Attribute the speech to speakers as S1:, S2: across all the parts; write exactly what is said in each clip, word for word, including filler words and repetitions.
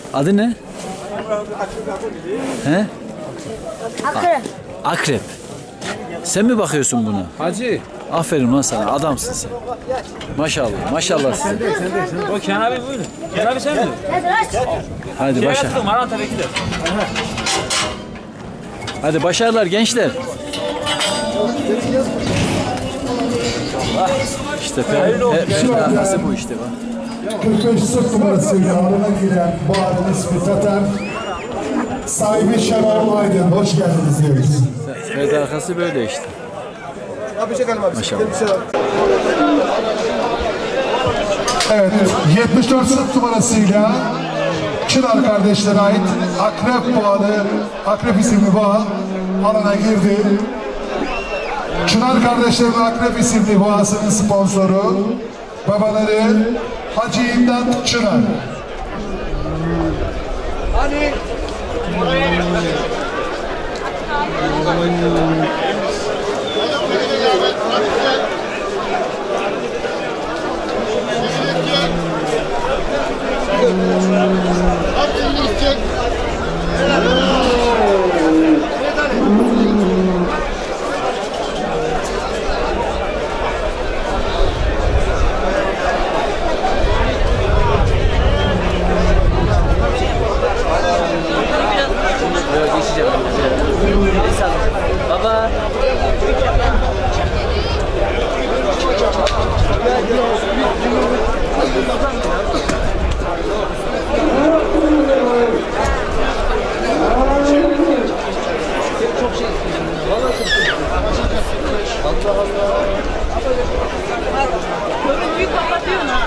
S1: Adı ne? He?
S2: Akrep.
S1: Akrep. Sen mi bakıyorsun buna?
S3: Hacı.
S1: Aferin lan sana, adamsın sen. Maşallah, maşallah size.
S3: O Kenan abi buyurun. Kenan abi sen mi?
S1: Hadi başla. Hadi başarılar gençler. İşte arkası bu işte bak.
S4: kırk beş sırt numarasıyla arana giren Bahar'ın ismi Tatar. Sahibi Şenol Aydın. Hoş geldiniz diyoruz.
S1: Evet, arkası böyle işte.
S5: Abi çekelim abi.
S1: Maşallah.
S4: Evet, yetmiş dört sırt numarasıyla Çınar kardeşlere ait Akrep Bağlı, Akrep isimli bağ alana girdi. Çınar kardeşlerin Akrep isimli bağısının sponsoru babaları Hacı İmdat Çınar.
S5: Hani?
S3: Baba. Çok şey Allah Allah.
S2: Görüntüyü kapatıyorsun ha.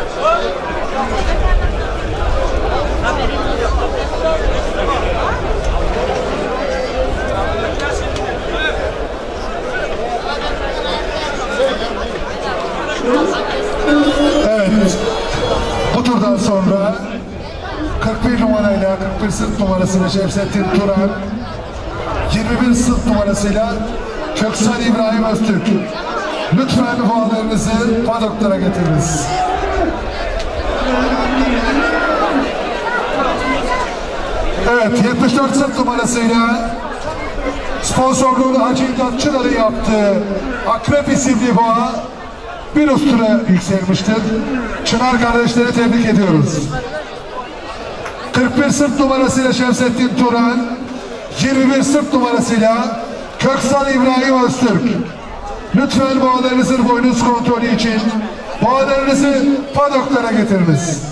S4: Evet, bu turdan sonra kırk bir numarayla kırk bir sırt numarasıyla Şemsettin Turan, yirmi bir sırt numarasıyla Köksal İbrahim Öztürk. Lütfen bağlarınızı padoklara getiriniz. Evet, yetmiş dört sırt numarasıyla sponsorluğunu Hacı İmdat Çınar'ın yaptığı Akrep isimli boğa bir üst tura yükselmiştir. Çınar kardeşleri tebrik ediyoruz. kırk bir sırt numarasıyla Şemsettin Turan, yirmi bir sırt numarasıyla Köksal İbrahim Öztürk. Lütfen boğalarınızın boynuz kontrolü için boğalarınızı padoklara getiriniz.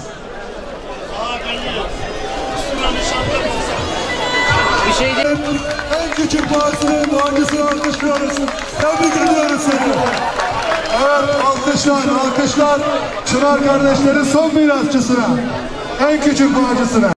S3: Bir şey değil.
S4: En küçük boğasının boğacısını alkışlıyoruz. Tebrik ediyoruz seni. Evet, alkışlar, alkışlar Çınar kardeşlerin son mirasçısına, en küçük boğacısına.